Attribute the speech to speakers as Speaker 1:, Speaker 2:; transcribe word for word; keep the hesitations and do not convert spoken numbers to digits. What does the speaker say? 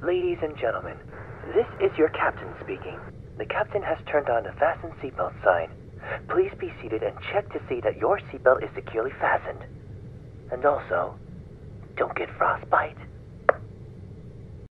Speaker 1: Ladies and gentlemen, this is your captain speaking. The captain has turned on the fasten seatbelt sign. Please be seated and check to see that your seatbelt is securely fastened. And also, don't get frostbite.